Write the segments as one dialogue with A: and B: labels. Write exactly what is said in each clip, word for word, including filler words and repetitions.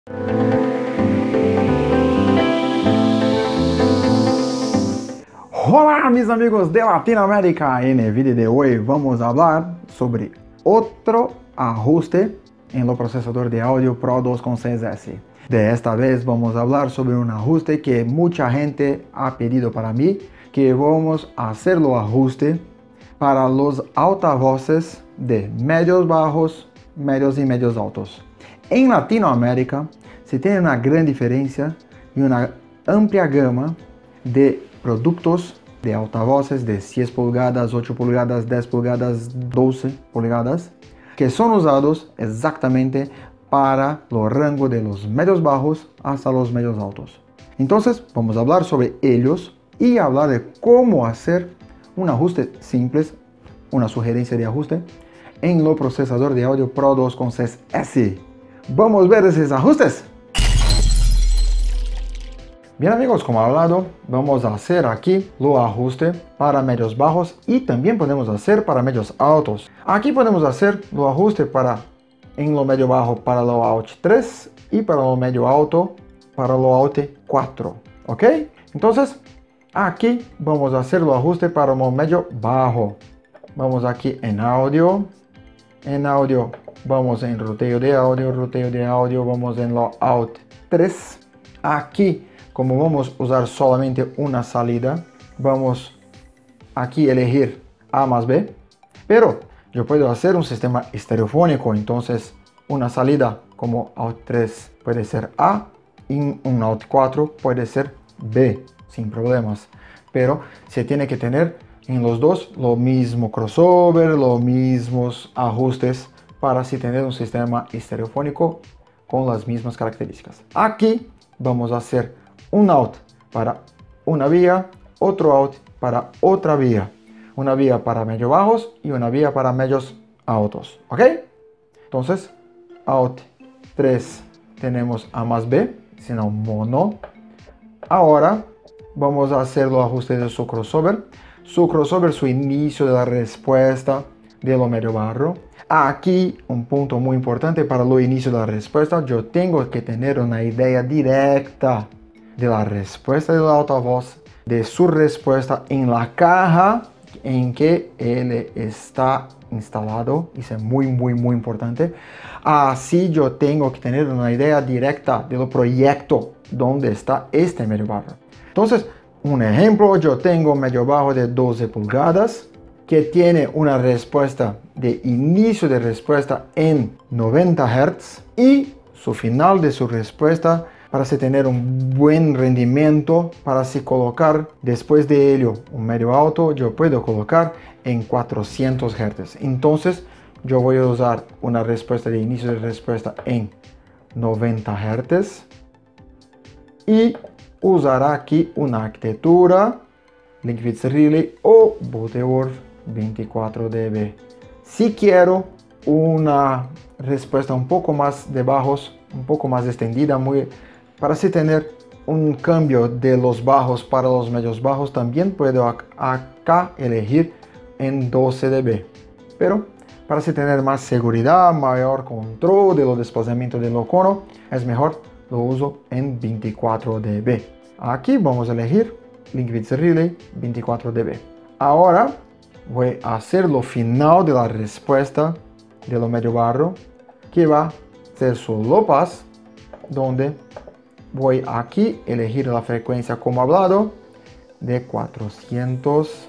A: Hola mis amigos de Latinoamérica, en el vídeo de hoy vamos a hablar sobre otro ajuste en el procesador de audio Pro dos punto seis S. De esta vez vamos a hablar sobre un ajuste que mucha gente ha pedido para mí, que vamos a hacer el ajuste para los altavoces de medios bajos, medios y medios altos. En Latinoamérica se tiene una gran diferencia y una amplia gama de productos de altavoces de seis pulgadas, ocho pulgadas, diez pulgadas, doce pulgadas, que son usados exactamente para los rangos de los medios bajos hasta los medios altos. Entonces vamos a hablar sobre ellos y hablar de cómo hacer un ajuste simple, una sugerencia de ajuste en el procesador de audio Pro dos punto seis S. Vamos a ver esos ajustes. Bien amigos, como he hablado, vamos a hacer aquí el ajuste para medios bajos y también podemos hacer para medios altos. Aquí podemos hacer el ajuste para en lo medio bajo para lo Alt tres y para lo medio alto para lo Alt cuatro. ¿Ok? Entonces, aquí vamos a hacer el ajuste para lo medio bajo. Vamos aquí en audio. En audio vamos en roteo de audio, roteo de audio, vamos en lo Alt tres. Aquí, como vamos a usar solamente una salida, vamos aquí a elegir A más B, pero yo puedo hacer un sistema estereofónico, entonces una salida como Alt tres puede ser A y un Alt cuatro puede ser B, sin problemas, pero se tiene que tener en los dos lo mismo crossover, los mismos ajustes para así tener un sistema estereofónico con las mismas características. Aquí vamos a hacer un Alt para una vía, otro Alt para otra vía, una vía para medios bajos y una vía para medios altos, ¿ok? Entonces, Alt tres tenemos A más B, sino mono. Ahora vamos a hacer los ajustes de su crossover, su crossover, su inicio de la respuesta de lo medio bajo. Aquí un punto muy importante para el inicio de la respuesta, yo tengo que tener una idea directa de la respuesta del altavoz, de su respuesta en la caja en que él está instalado. Eso es muy muy muy importante. Así yo tengo que tener una idea directa del proyecto donde está este medio bajo. Entonces, un ejemplo, yo tengo medio bajo de doce pulgadas que tiene una respuesta de inicio de respuesta en noventa hertz y su final de su respuesta para así tener un buen rendimiento, para así colocar después de ello un medio alto, yo puedo colocar en cuatrocientos hertz. Entonces yo voy a usar una respuesta de inicio de respuesta en noventa hertz y usará aquí una arquitectura Linkfits Relay o Butterworth veinticuatro decibelios. Si quiero una respuesta un poco más de bajos, un poco más extendida, muy para así tener un cambio de los bajos para los medios bajos, también puedo acá elegir en doce decibelios. Pero para así tener más seguridad, mayor control de los desplazamientos del cono, es mejor lo uso en veinticuatro decibelios. Aquí vamos a elegir Linkfits Relay veinticuatro decibelios. Ahora voy a hacer lo final de la respuesta de lo medio bajo, que va a ser su low pass, donde voy aquí a elegir la frecuencia como hablado de cuatrocientos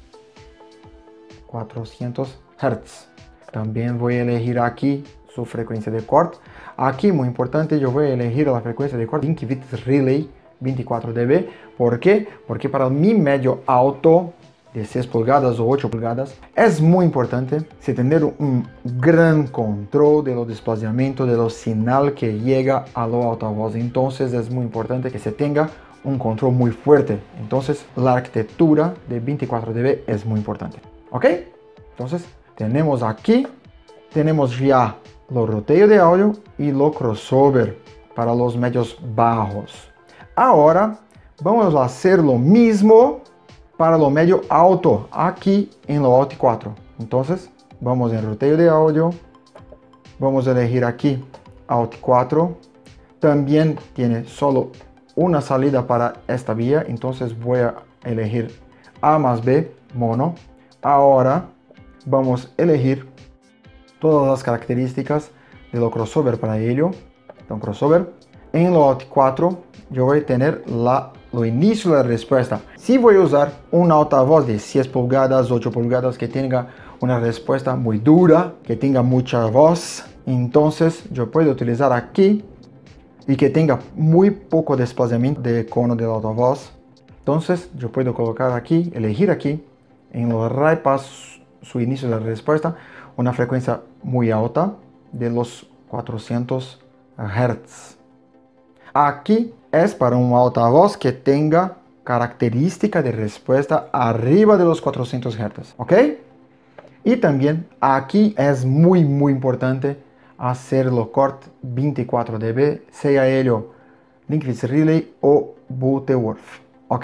A: hertz. También voy a elegir aquí su frecuencia de corte. Aquí muy importante, yo voy a elegir la frecuencia de corte Linkfits Relay veinticuatro decibelios. ¿Por qué? Porque para mi medio alto de seis pulgadas o ocho pulgadas es muy importante si tener un gran control de los desplazamientos de los señal que llega a los altavoz. Entonces es muy importante que se tenga un control muy fuerte. Entonces la arquitectura de veinticuatro decibelios es muy importante, ¿ok? Entonces tenemos aquí, tenemos ya los roteos de audio y los crossover para los medios bajos. Ahora vamos a hacer lo mismo para lo medio alto aquí en lo Alt cuatro. Entonces vamos en roteo de audio, vamos a elegir aquí Alt cuatro, también tiene solo una salida para esta vía, entonces voy a elegir A más B mono. Ahora vamos a elegir todas las características de lo crossover para ello. Entonces, crossover. En lo Alt cuatro yo voy a tener la, lo inicio de la respuesta. Si voy a usar un altavoz de seis pulgadas, ocho pulgadas que tenga una respuesta muy dura, que tenga mucha voz, entonces yo puedo utilizar aquí y que tenga muy poco desplazamiento de cono del altavoz. Entonces yo puedo colocar aquí, elegir aquí en los bypass su inicio de la respuesta una frecuencia muy alta de los cuatrocientos hertz. Aquí es para un altavoz que tenga característica de respuesta arriba de los cuatrocientos hertz, ¿ok? Y también aquí es muy muy importante hacerlo corte veinticuatro decibelios, sea ello Linkwitz Relay o Butterworth, ¿ok?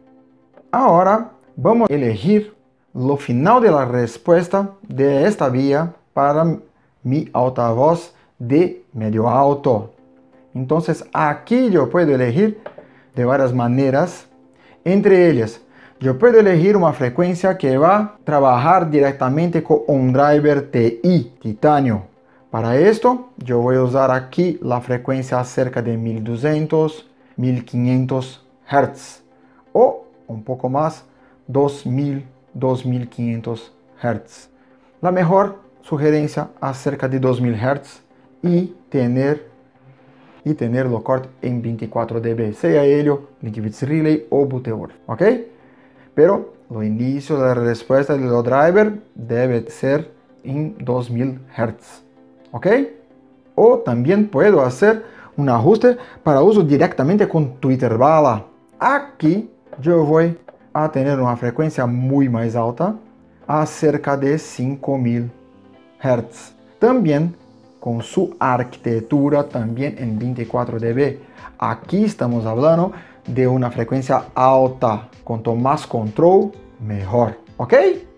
A: Ahora vamos a elegir lo final de la respuesta de esta vía para mi altavoz de medio alto. Entonces aquí yo puedo elegir de varias maneras. Entre ellas, yo puedo elegir una frecuencia que va a trabajar directamente con un driver T I, titanio. Para esto, yo voy a usar aquí la frecuencia cerca de mil doscientos, mil quinientos Hz. O un poco más, dos mil, dos mil quinientos Hz. La mejor sugerencia acerca de dos mil Hz y tener y tenerlo corte en veinticuatro decibelios, sea ello Linkwitz Relay o Butterworth, ¿ok? Pero lo inicio de la respuesta del driver debe ser en dos mil Hz, ¿ok? O también puedo hacer un ajuste para uso directamente con Twitter Bala. Aquí yo voy a tener una frecuencia muy más alta, a cerca de cinco mil Hz. También con su arquitectura también en veinticuatro decibelios. Aquí estamos hablando de una frecuencia alta. Cuanto más control, mejor. ¿Ok?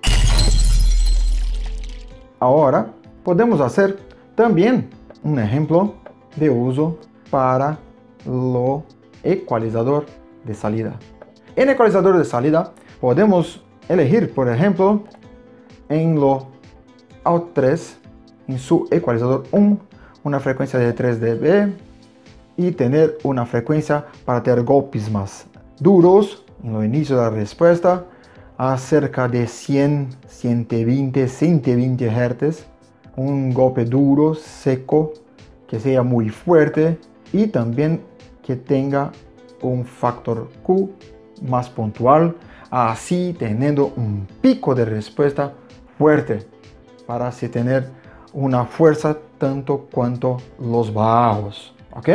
A: Ahora podemos hacer también un ejemplo de uso para lo ecualizador de salida. En ecualizador de salida podemos elegir, por ejemplo, en lo Alt tres, en su ecualizador uno, una frecuencia de tres decibelios y tener una frecuencia para tener golpes más duros en lo inicio de la respuesta a cerca de cien, ciento veinte, ciento veinte Hz, un golpe duro, seco, que sea muy fuerte y también que tenga un factor Q más puntual, así teniendo un pico de respuesta fuerte para así tener una fuerza tanto cuanto los bajos, ¿ok?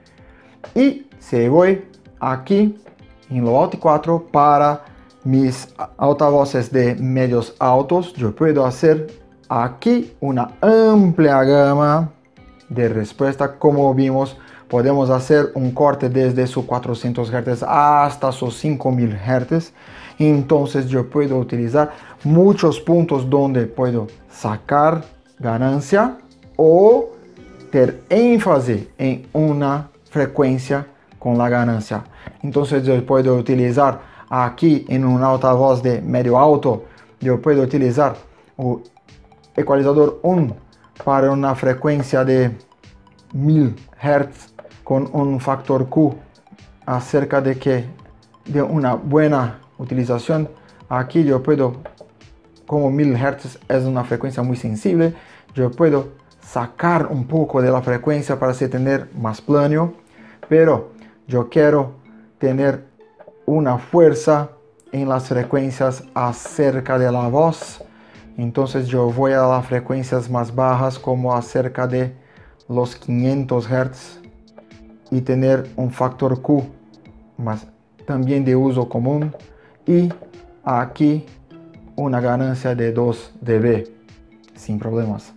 A: Y si voy aquí en lo Alt cuatro para mis altavoces de medios altos, yo puedo hacer aquí una amplia gama de respuesta. Como vimos, podemos hacer un corte desde sus cuatrocientos Hz hasta sus cinco mil Hz. Entonces yo puedo utilizar muchos puntos donde puedo sacar ganancia o tener énfasis en una frecuencia con la ganancia. Entonces yo puedo utilizar aquí en un altavoz de medio alto, yo puedo utilizar el ecualizador uno para una frecuencia de mil Hz con un factor Q acerca de que de una buena utilización. Aquí yo puedo, como mil Hz es una frecuencia muy sensible, yo puedo sacar un poco de la frecuencia para así tener más plano, pero yo quiero tener una fuerza en las frecuencias acerca de la voz. Entonces yo voy a las frecuencias más bajas, como acerca de los quinientos Hz, y tener un factor Q más también de uso común, y aquí una ganancia de dos decibelios sin problemas.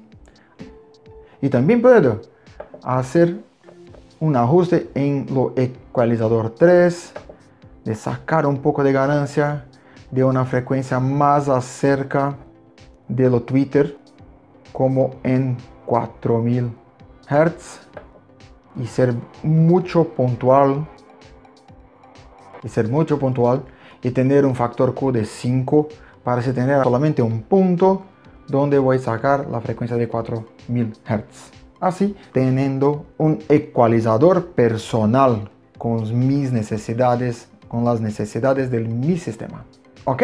A: Y también puedo hacer un ajuste en lo ecualizador tres, de sacar un poco de ganancia de una frecuencia más acerca de lo Twitter, como en cuatro mil Hz, y ser mucho puntual y ser mucho puntual y tener un factor Q de cinco para así tener solamente un punto donde voy a sacar la frecuencia de cuatro mil hertz. Así, teniendo un ecualizador personal con mis necesidades, con las necesidades de mi sistema. ¿Ok?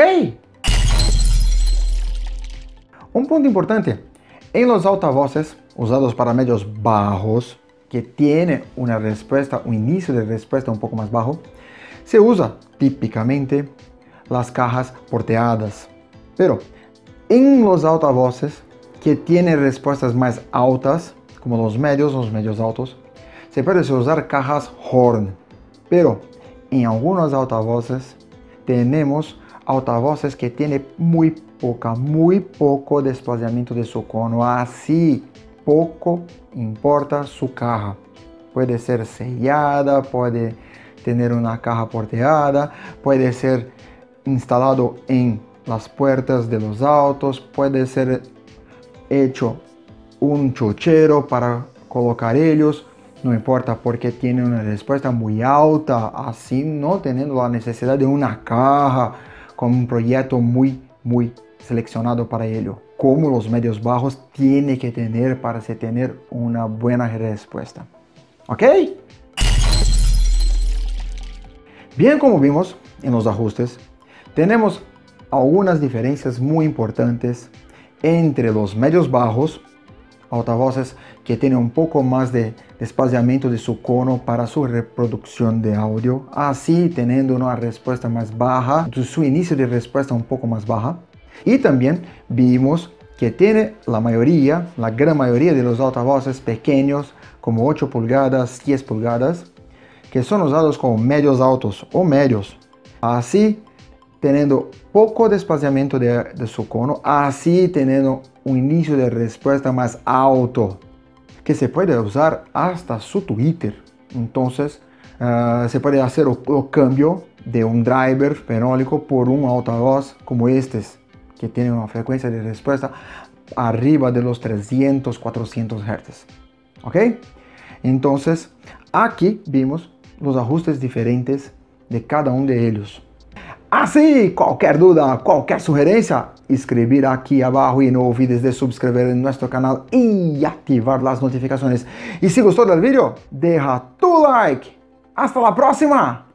A: Un punto importante, en los altavoces usados para medios bajos, que tiene una respuesta, un inicio de respuesta un poco más bajo, se usa típicamente las cajas porteadas. Pero en los altavoces que tienen respuestas más altas, como los medios, los medios altos, se puede usar cajas Horn. Pero en algunos altavoces tenemos altavoces que tienen muy poca, muy poco desplazamiento de su cono. Así, poco importa su caja. Puede ser sellada, puede tener una caja porteada, puede ser instalado en las puertas de los autos, puede ser hecho un chochero para colocar ellos, no importa, porque tiene una respuesta muy alta, así no teniendo la necesidad de una caja con un proyecto muy muy seleccionado para ello, como los medios bajos tiene que tener para tener una buena respuesta. ¿Ok? Bien, como vimos en los ajustes, tenemos algunas diferencias muy importantes entre los medios bajos, altavoces que tienen un poco más de espaciamiento de su cono para su reproducción de audio, así teniendo una respuesta más baja, su inicio de respuesta un poco más baja. Y también vimos que tiene la mayoría, la gran mayoría de los altavoces pequeños, como ocho pulgadas, diez pulgadas, que son usados como medios altos o medios, así teniendo poco desplazamiento de, de su cono, así teniendo un inicio de respuesta más alto, que se puede usar hasta su Twitter. Entonces uh, se puede hacer el, el cambio de un driver fenólico por un altavoz como este, que tiene una frecuencia de respuesta arriba de los trescientos, cuatrocientos hertz. ¿Ok? Entonces aquí vimos los ajustes diferentes de cada uno de ellos. Así, cualquier duda, cualquier sugerencia, escribir aquí abajo y no olvides de suscribir en nuestro canal y activar las notificaciones. Y si gustó del vídeo, deja tu like. ¡Hasta la próxima!